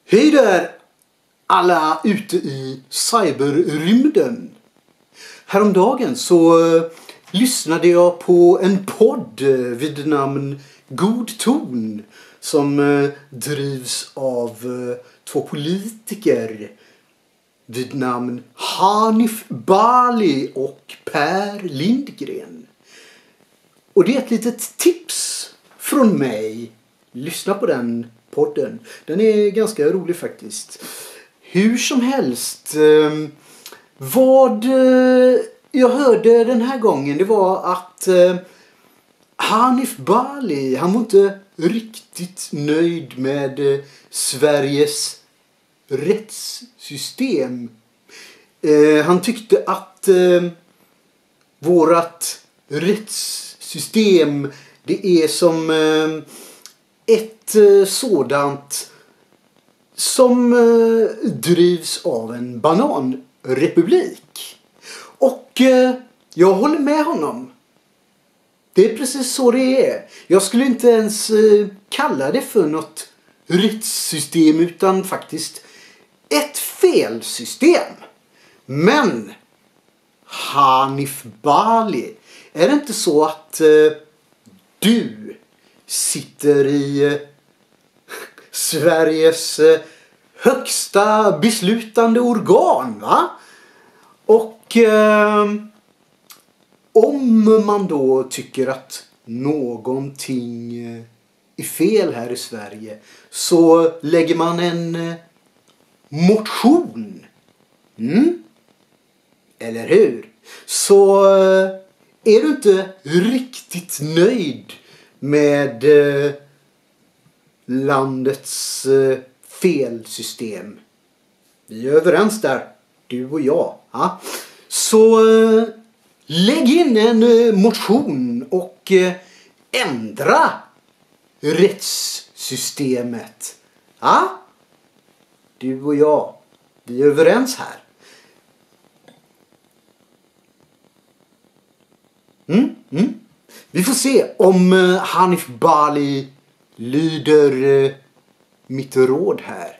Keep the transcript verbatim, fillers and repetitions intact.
Hej där alla ute i cyberrymden. Häromdagen så uh, lyssnade jag på en podd uh, vid namn God ton som uh, drivs av uh, två politiker vid namn Hanif Bali och Per Lindgren. Och det är ett litet tips från mig. Lyssna på den podden. Den är ganska rolig faktiskt. Hur som helst. Eh, vad eh, jag hörde den här gången, det var att eh, Hanif Bali, han var inte riktigt nöjd med eh, Sveriges rättssystem. Eh, han tyckte att eh, vårat rättssystem, det är som eh, ett eh, sådant som eh, drivs av en bananrepublik. Och eh, jag håller med honom. Det är precis så det är. Jag skulle inte ens eh, kalla det för något rättssystem utan faktiskt ett felsystem. Men Hanif Bali, är det inte så att eh, du sitter i eh, Sveriges eh, högsta beslutande organ, va? Och eh, om man då tycker att någonting eh, är fel här i Sverige, så lägger man en eh, motion. Mm? Eller hur? Så eh, är du inte riktigt nöjd med eh, landets eh, felsystem. Vi är överens där, du och jag. Ja? Så eh, lägg in en eh, motion och eh, ändra rättssystemet. Ja? Du och jag, vi är överens här. Mm, mm. Vi får se om uh, Hanif Bali lyder uh, mitt råd här.